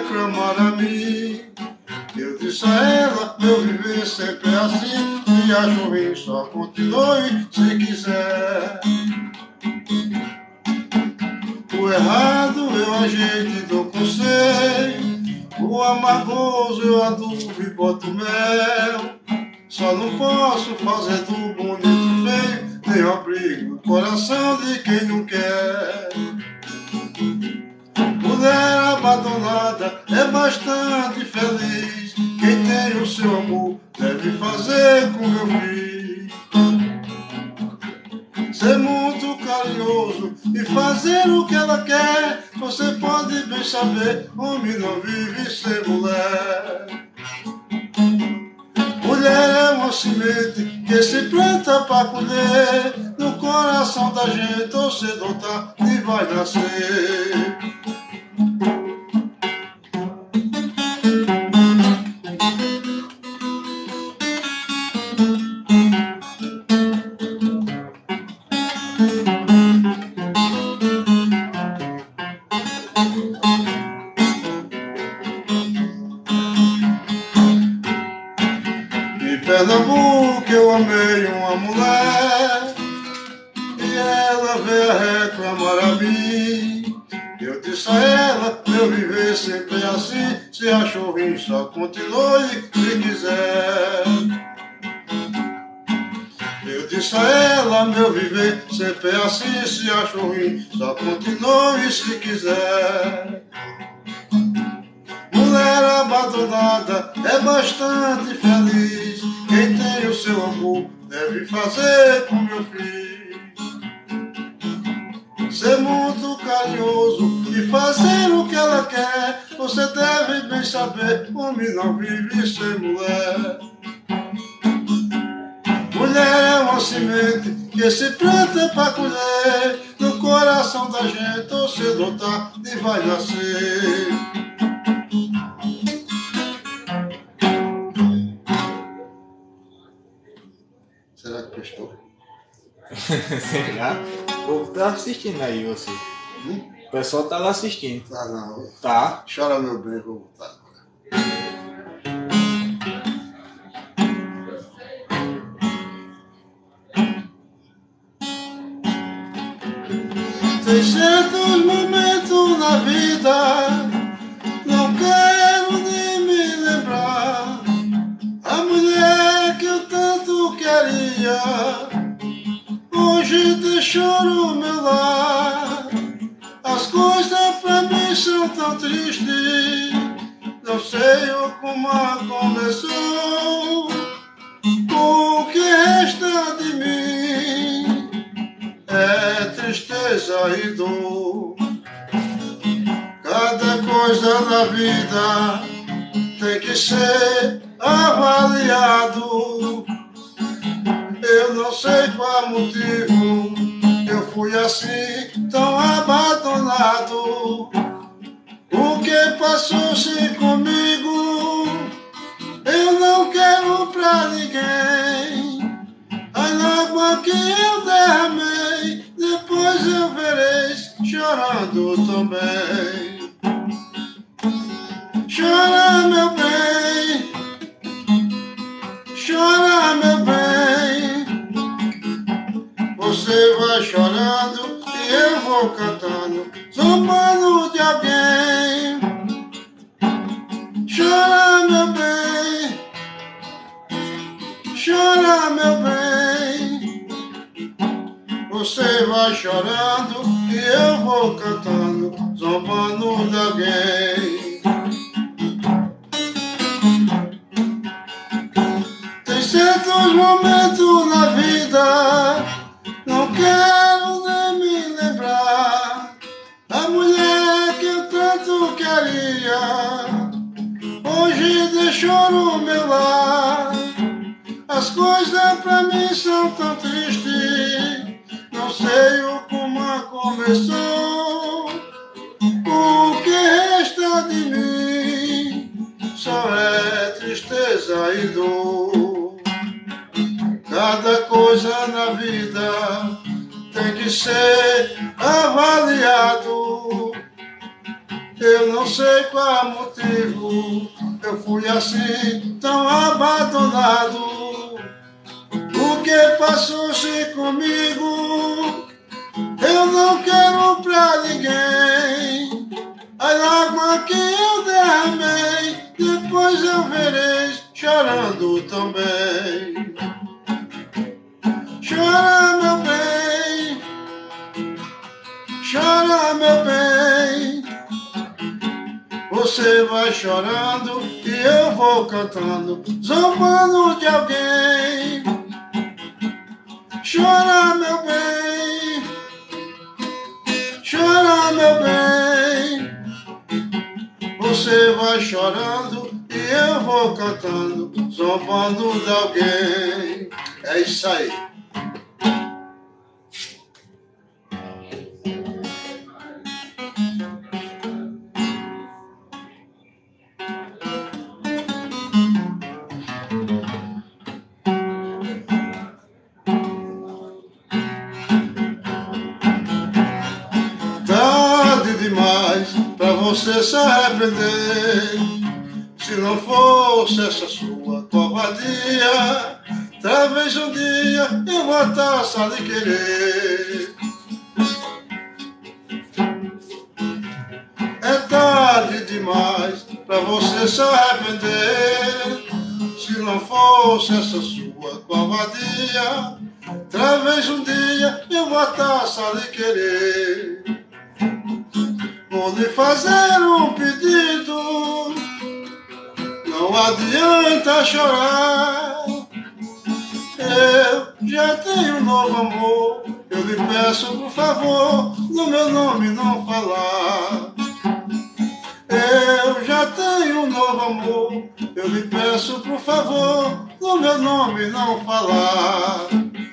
reclamar a mim. Eu disse a ela, meu viver sempre é assim. Se acho ruim, só continue se quiser. O errado eu ajeito e dou conselho. O amargoso eu adubo e boto mel. Só não posso fazer do bonito feio, nem abrigo o coração de quem não quer. Mulher abandonada é bastante feliz. Quem tem o seu amor deve fazer como eu fiz. Ser muito carinhoso e fazer o que ela quer. Você pode bem saber, homem não vive sem mulher. Mulher é uma semente que se planta para colher. No coração da gente, ou cedo ou tarde, vai nascer. Em Pernambuco eu amei uma mulher e ela veio a reclamar a mim. Eu disse a ela, meu viver sempre é assim. Se achou ruim, só continue se quiser. Eu disse a ela, meu viver sempre é assim. Se achou ruim, só continue se quiser. Mulher abandonada é bastante feliz. Quem tem o seu amor deve fazer como eu fiz. Ser muito carinhoso e fazer o que ela quer. Você deve bem saber, homem não vive sem mulher. Mulher é uma semente que se planta para colher. No coração da gente, ou cedo ou tarde, vai nascer. Será que prestou? Será? O povo tá assistindo aí, você. O pessoal tá lá assistindo. Tá não. Tá. Chora meu bem, vou voltar agora. 600 momentos na vida, não quero nem me lembrar. A mulher que eu tanto queria, hoje deixou o meu lar. As coisas pra mim são tão tristes, não sei como começou. O que resta de mim é tristeza e dor. Cada coisa na vida tem que ser avaliado. Eu não sei qual motivo eu fui assim, tão abandonado. O que passou-se comigo eu não quero pra ninguém. A água que eu derramei, depois eu vereis chorando também. Chora meu bem, chora meu bem. Você vai chorando e eu vou cantando, zombando de alguém. Chora meu bem, chora meu bem. Você vai chorando e eu vou cantando, zombando de alguém. Tem certos momentos na vida, não quero nem me lembrar. A mulher que eu tanto queria, hoje deixou no meu lar. As coisas pra mim são tão tristes, não sei como começou. O que resta de mim só é tristeza e dor. Cada coisa na vida tem que ser avaliado. Eu não sei qual motivo eu fui assim tão abandonado. O que passou-se comigo eu não quero pra ninguém. A lágrima que eu derramei depois eu vereis chorando também. Chora, meu bem, chora, meu bem. Você vai chorando e eu vou cantando, zombando de alguém. Chora, meu bem, chora, meu bem. Você vai chorando e eu vou cantando, zombando de alguém. É isso aí. Tarde demais pra você se arrepender. Se não fosse essa sua covardia, talvez um dia eu voltasse a lhe querer. É tarde demais pra você se arrepender. Se não fosse essa sua covardia, talvez um dia eu voltasse a lhe querer. Vou lhe fazer um pedido, não adianta chorar. Eu já tenho um novo amor, eu lhe peço por favor, no meu nome não falar. Eu já tenho um novo amor, eu lhe peço por favor, no meu nome não falar.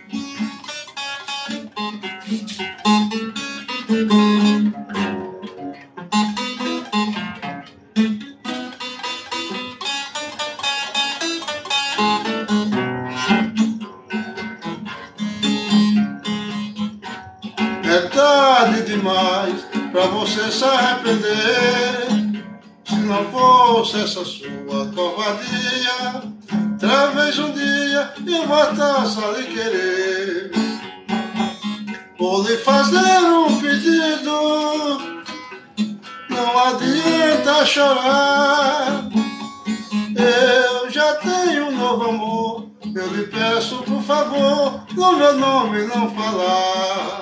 É tarde demais pra você se arrepender. Se não fosse essa sua covardia, talvez um dia eu voltasse a lhe querer. Vou lhe fazer um pedido, não adianta chorar. Eu já tenho um novo amor, eu lhe peço por favor, no meu nome não falar.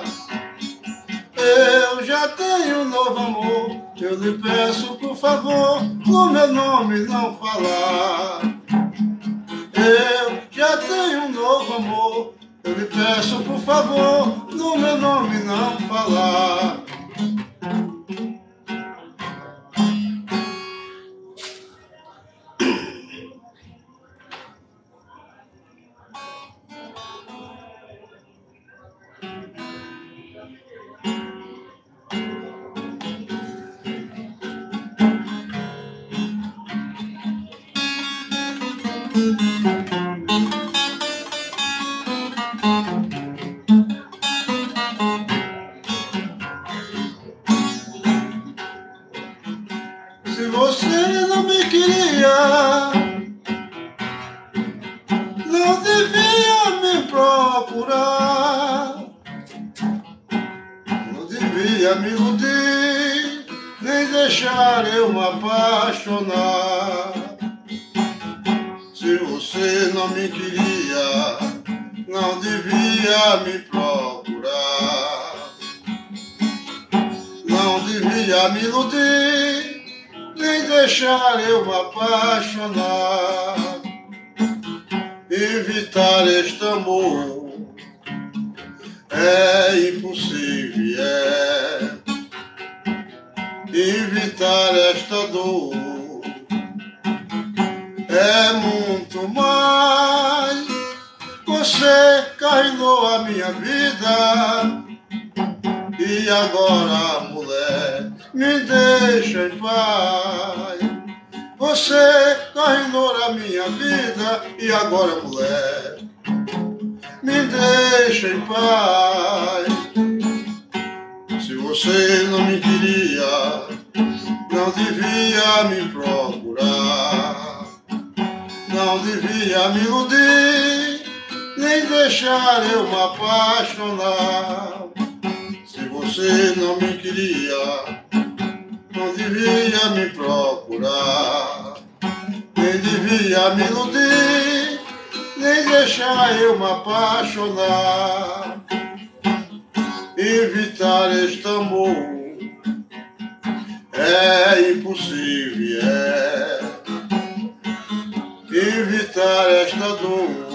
Eu já tenho um novo amor, eu lhe peço por favor, no meu nome não falar. Eu já tenho um novo amor, eu lhe peço por favor, no meu nome não falar. Se você não me queria, não devia me procurar, não devia me iludir, nem deixar eu me apaixonar. Se você não me queria, não devia me procurar, não devia me iludir, nem deixar eu me apaixonar. Evitar este amor é impossível, evitar esta dor é muito mais. Você carregou a minha vida e agora, mulher, me deixa em paz. Você carregou a minha vida e agora, mulher, me deixa em paz. Se você não me queria, não devia me procurar, não devia me iludir, nem deixar eu me apaixonar. Se você não me queria, não devia me procurar, nem devia me iludir, nem deixar eu me apaixonar. Evitar este amor é impossível, evitar esta dor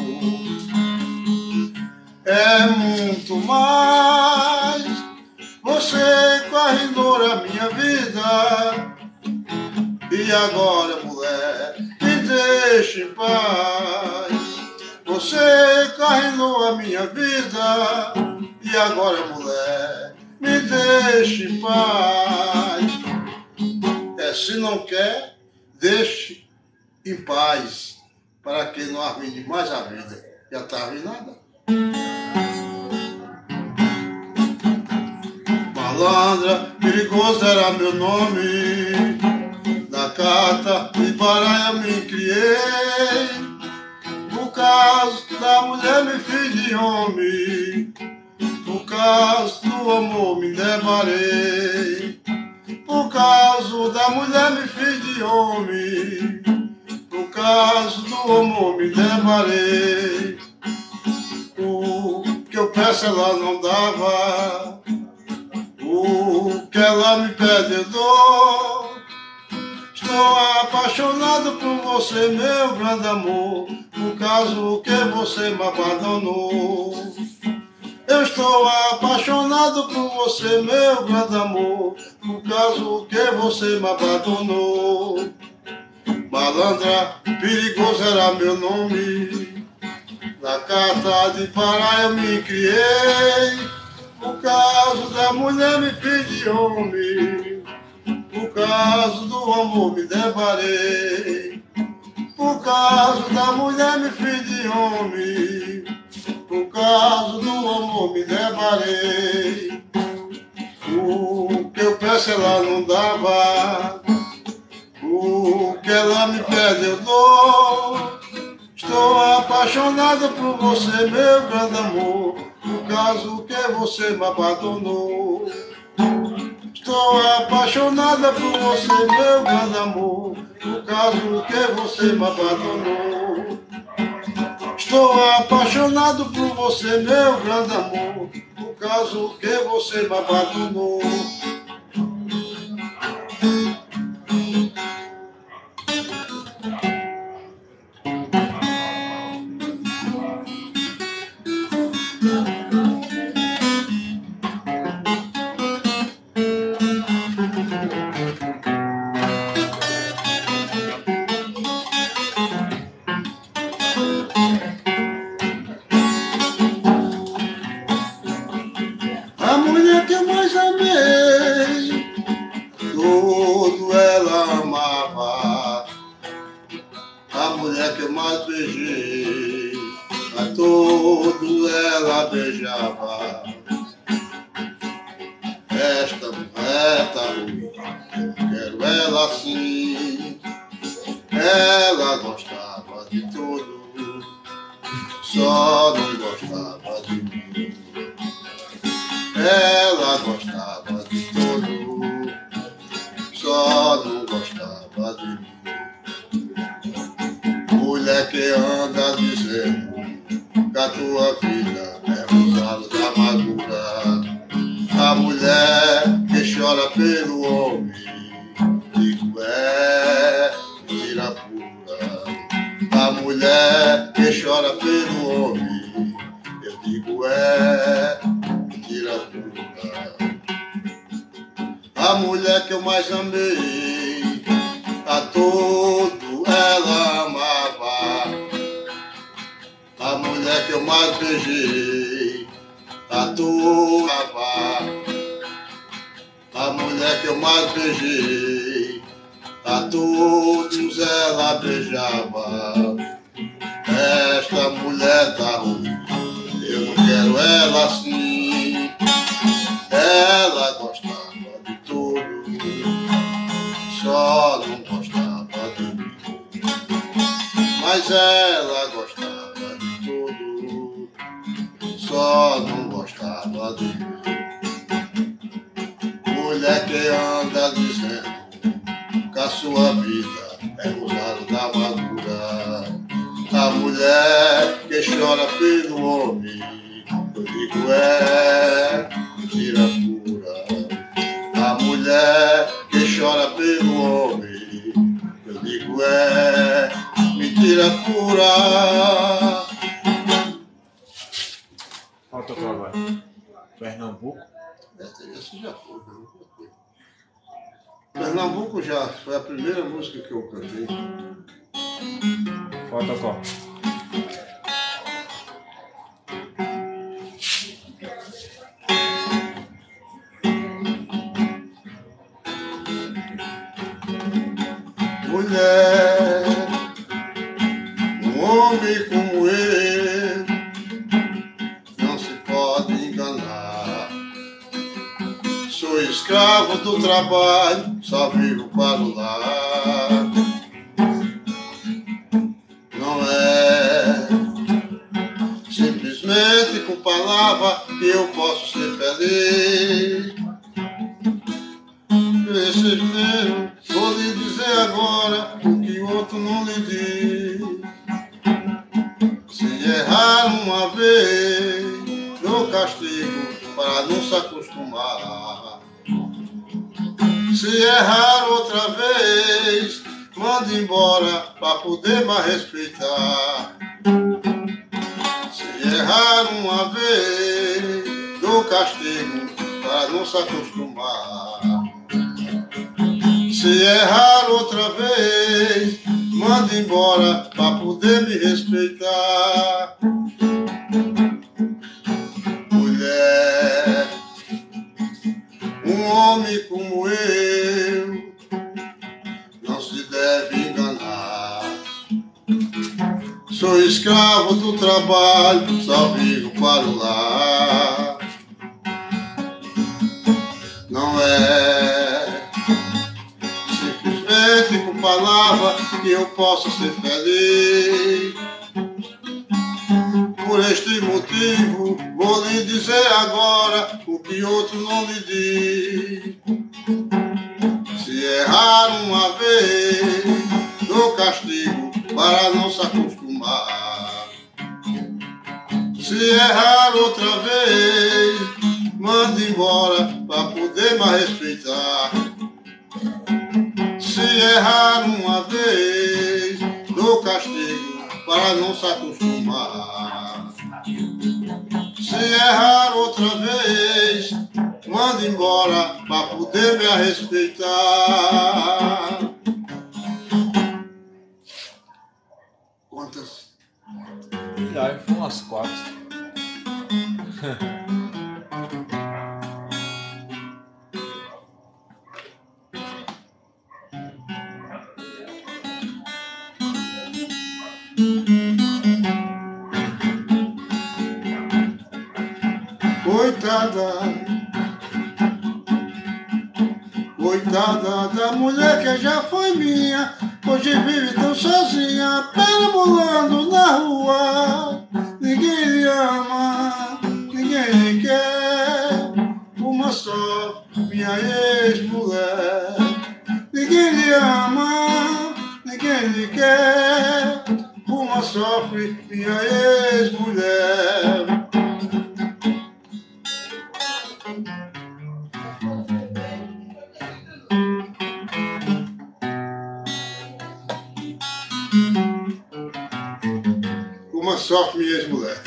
é muito mais. Você correndo a minha vida, e agora, mulher, me deixe em paz. Você correndo a minha vida, e agora, mulher, me deixe em paz. Se não quer, deixe em paz, para que não arruine mais a vida. Já está arruinada. Malandra, perigoso era meu nome, na carta de Paraia me criei, por causa da mulher me fiz de homem, por causa do amor me deparei, por causa da mulher me fiz de homem, por causa do amor me deparei. O que eu peço ela não dava, o que ela me pede eu dou. Estou apaixonado por você, meu grande amor, por causa que você me abandonou. Eu estou apaixonado por você, meu grande amor, por causa que você me abandonou. Malandra, perigoso era meu nome, na carta de Pará eu me criei, por causa da mulher me fiz de homem, por causa do amor me deparei, por causa da mulher me fiz de homem, por causa do amor me deparei. O que eu peço ela não dava, o que ela me pede eu dou. Estou apaixonado por você, meu grande amor, por causa que você me abandonou. Estou apaixonada por você, meu grande amor, por causa que você me abandonou. Estou apaixonado por você, meu grande amor, por causa que você me abandonou. A mulher que eu mais amei, tudo ela amava. A mulher que eu mais beijei, a todo ela beijava. Esta mulher tá ruim, quero ela assim. Ela gostava de tudo, só não gostava de mim. Ela gostava de tudo, só não gostava de mim. Mulher que anda dizendo que a tua vida é um salo da amargura. A mulher que chora pelo homem, digo é mentira pura. A mulher que chora pelo homem, eu digo é mentira pura. A mulher que eu mais amei, a todo ela amava. A mulher que eu mais beijei, a todo amava. A mulher que eu mais beijei, a todos ela beijava. Esta mulher tá ruim, eu não quero ela assim. Ela gostava de tudo, ela gostava de tudo, só não gostava de mim. Mulher que anda dizendo que a sua vida é gozado da amargura. A mulher que chora pelo homem, eu digo é mentira pura. A mulher que chora pelo homem, eu digo é mentira pura. Qual teu trabalho? Pernambuco? Esse já foi, Pernambuco já foi a primeira música que eu cantei. Falta qual? Mulher, um homem como eu não se pode enganar. Sou escravo do trabalho, só vivo para o lar. Não é simplesmente com palavra que eu posso ser feliz. Esse dinheiro, vou lhe dizer agora o que o outro não lhe diz. Se errar uma vez, dou castigo para não se acostumar. Se errar outra vez, manda embora para poder mais respeitar. Se errar uma vez, dou castigo para não se acostumar. Se errar outra vez, manda embora para poder me respeitar. Mulher, um homem como eu não se deve enganar. Sou escravo do trabalho, só vivo para o lar. Não é simplesmente com palavra que eu possa ser feliz. Por este motivo, vou lhe dizer agora o que outro não lhe diz. Se errar uma vez, dou castigo para não se acostumar. Se errar outra vez, manda embora para poder mais respeitar. Se errar uma vez, dou castigo para não se acostumar. Se errar outra vez, manda embora para poder me respeitar. Quantas? Já foi umas 4. Coitada da mulher que já foi minha, hoje vive tão sozinha, perambulando na rua. Ninguém lhe ama, ninguém lhe quer, uma só, minha ex-mulher. Ninguém lhe ama, ninguém lhe quer, uma sofre, minha ex-mulher. Uma sofre, minha ex-mulher.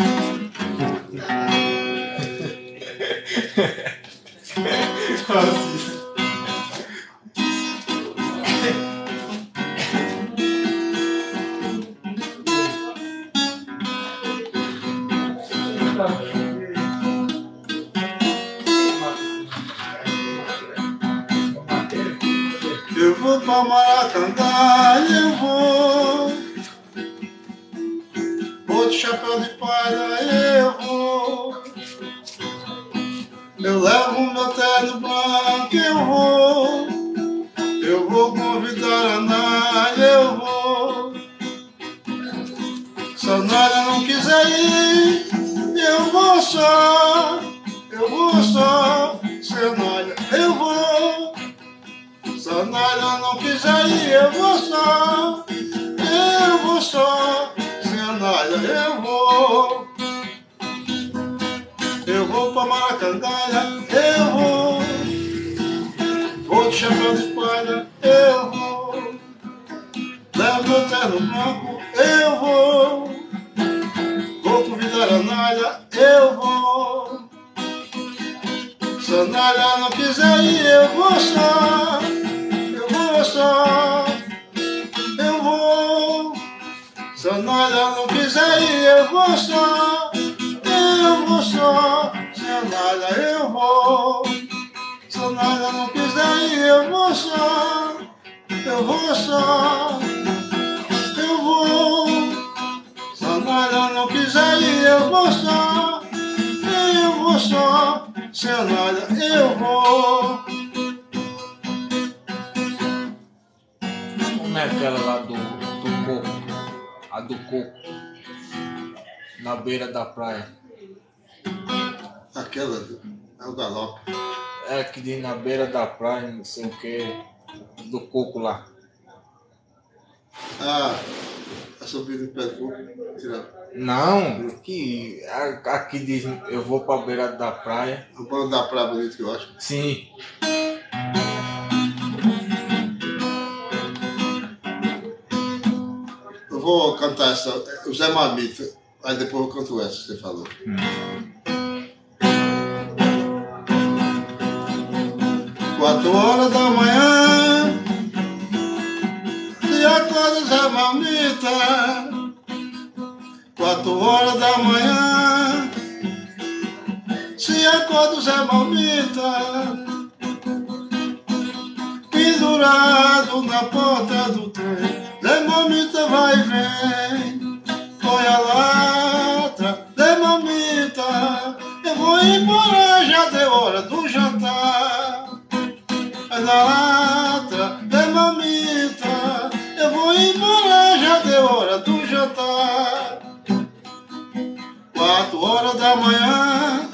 Eu vou pra Maracanã, eu vou de chapéu de palha, eu vou. Eu levo meu terno branco, eu vou convidar a Nádia, eu vou. Sanalha não quiser ir, eu vou só, Sanalha, eu vou. Sanalha não quiser ir, eu vou só, Sanalha, eu vou. Eu vou pra Maracangalha, eu vou de chapéu de palha, eu vou. Levo meu terno branco, eu vou convidar a Nália, eu vou. Se a Nália não quiser ir, eu vou só, eu vou. Se a Nália não quiser ir, eu vou só, se a Nália eu vou. Se a Nália não quiser ir, eu vou só, eu vou. Se a Nália não quiser ir, eu vou só, se a Nália eu vou. Como é aquela lá do coco? A do coco. Na beira da praia. Aquela é o galope. É que diz na beira da praia, não sei o que. Do coco lá. Ah, a subida do pé do coco. Tirar. Não, que aqui diz eu vou pra beira da praia. O banco da praia bonito que eu acho. Sim. Eu vou cantar essa, o Zé Mamita, aí depois eu canto essa que você falou. 4h da manhã, se acorda Zé Mamita. 4h da manhã, se acorda Zé Mamita. Pendurado na porta do trem, Zé Mamita vai e vem. Olha a latra, Zé Mamita, eu vou embora, já deu hora do jantar. Olha a latra, Zé Mamita, eu vou embora, já deu hora do jantar. 4h da manhã,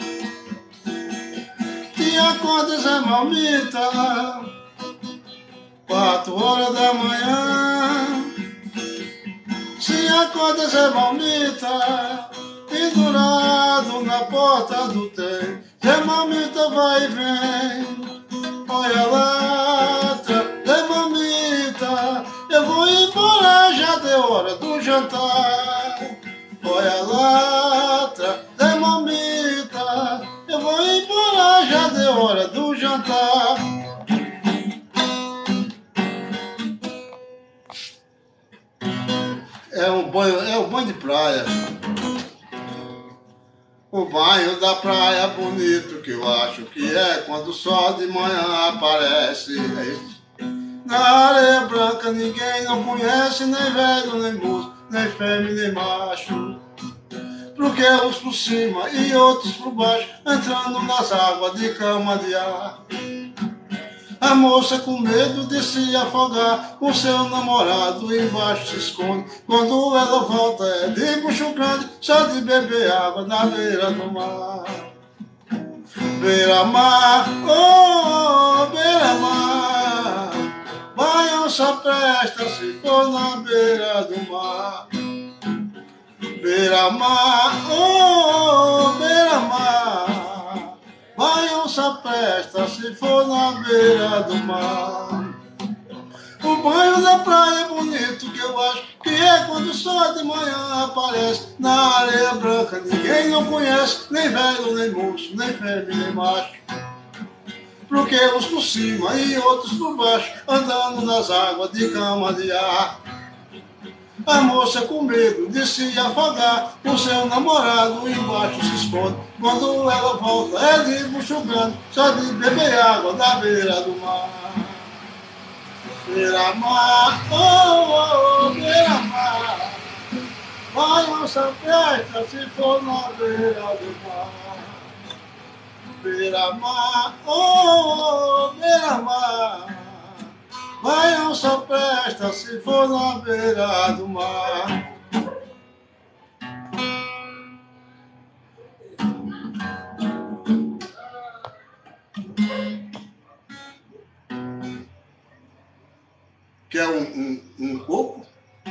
te acorda Zé Mamita. 4h da manhã, se acorda Zé Mamita. Pendurado na porta do trem, Zé Mamita vai e vem. Olha a latra, Zé Mamita, eu vou embora, já deu hora do jantar. Olha a latra, Zé Mamita, eu vou embora, já deu hora do jantar. É um banho de praia. O banho da praia bonito que eu acho que é quando o sol de manhã aparece. Na areia branca ninguém não conhece, nem velho, nem moço, nem fêmea, nem macho. Porque uns por cima e outros por baixo, entrando nas águas de cama de ar. A moça com medo de se afogar, com seu namorado embaixo se esconde. Quando ela volta é de bucho grande, só de beber água na beira do mar. Beira-mar, oh, beira-mar, banho só presta se for na beira do mar. Beira-mar, oh, beira-mar, banho só presta se for na beira do mar. O banho da praia é bonito que eu acho que é quando o sol de manhã aparece. Na areia branca ninguém não conhece, nem velho, nem moço, nem fêmea, nem macho. Porque uns por cima e outros por baixo, andando nas águas de cama de ar. A moça com medo de se afogar, o seu namorado embaixo se esconde. Quando ela volta é de bucho grande, só de beber água da beira do mar. Beira-mar, oh, oh, beira-mar, banho só presta se for na beira do mar. Beira-mar, oh, beira-mar, banho só presta se for na beira do mar. coco.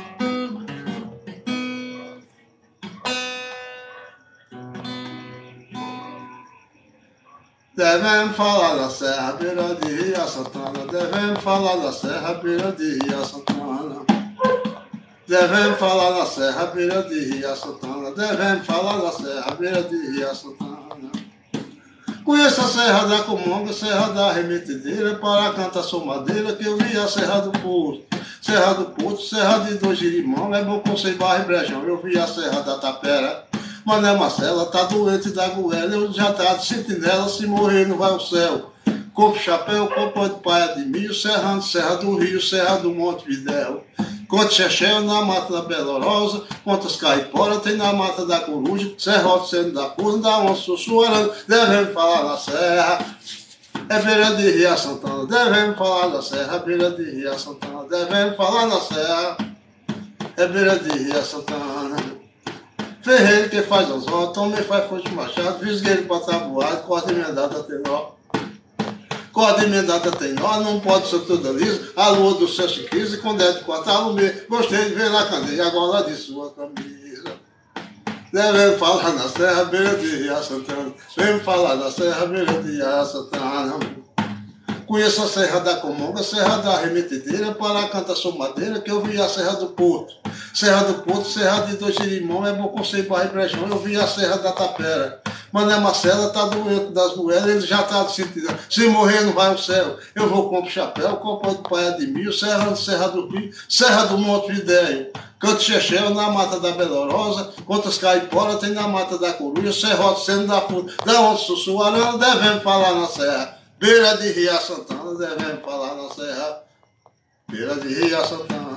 Devemos falar da Serra, beira de Ria Santana. Devemos falar da Serra, beira de Ria Santana. Devemos falar da Serra, beira de Ria Santana. Devemos falar da Serra, beira de Ria Santana. Conheço a Serra da Comonga, Serra da Remetedeira, para cantar sou madeira, que eu vi a Serra do Porto. Serra do Porto, Serra de Dois Girimão, é bom Conselho, Barra e Brejão. Eu vi a Serra da Tapera. Mané Marcela tá doente da goela, eu já tá de sentinela, se morrer não vai ao céu. Compre chapéu, copa de paia de milho, serrando, Serra do Rio, Serra do Monte Vidéu. Conte Chechel na mata da Belorosa, quantas caipora tem na mata da Coruja, Serrote sendo da Curva, da onça sussurrando, devemos falar na Serra, é beira de Ria Santana, devemos falar na Serra, beira de Ria Santana, devemos falar na Serra, é beira de Ria Santana. Ferreiro que faz anzol, também faz fonte machado, visgueiro para tabuado, corda emendada tem nó. Corda emendada tem nó, não pode ser toda lisa, a lua do céu se crise, quando é de cortar o meio, gostei de ver na candeia, agora de sua camisa. Devemos falar na Serra, beira de Ria Santana, devemos falar na Serra, beira de Ria Santana. Conheço a Serra da Comonga, Serra da Remetedeira, para cantar sou madeira, que eu vi a Serra do Porto. Serra do Porto, Serra de Dois Girimão, é bom Conselho, Barra e Brejão, eu vi a Serra da Tapera. Mané Marcela tá doente das goelas, ele já tá de sentinela, se morrer não vai ao céu. Eu vou comprar chapéu, copa de paia de milho, serrando Serra do Rio, Serra do Monte Vidéu. Canto Chechel na mata da Belorosa, quantas caipora tem na mata da Coruja, Serrote sendo da Curva, da onça sussurrando, devemos falar na Serra. Beira de Ria Santana, devemos falar na Serra, beira de Ria Santana.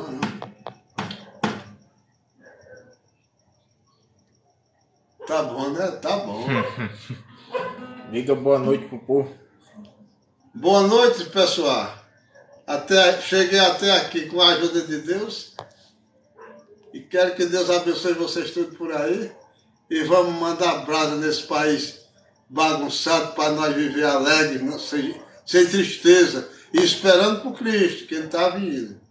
Tá bom, né? Tá bom. Diga boa noite pro povo. Boa noite, pessoal. Cheguei até aqui com a ajuda de Deus. E quero que Deus abençoe vocês todos por aí. E vamos mandar brasa nesse país bagunçado para nós viver alegre, sem tristeza. E esperando por Cristo, que Ele está vindo.